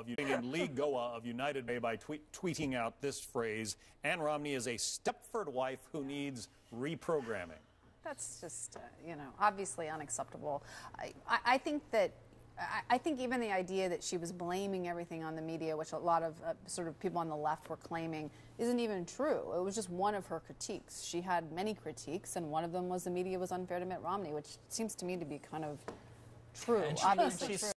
named Lee Goa of United Way by tweeting out this phrase: Ann Romney is a Stepford wife who needs reprogramming. That's just, obviously unacceptable. I think that. I think even the idea that she was blaming everything on the media, which a lot of sort of people on the left were claiming, isn't even true. It was just one of her critiques. She had many critiques, and one of them was the media was unfair to Mitt Romney, which seems to me to be kind of true, obviously true.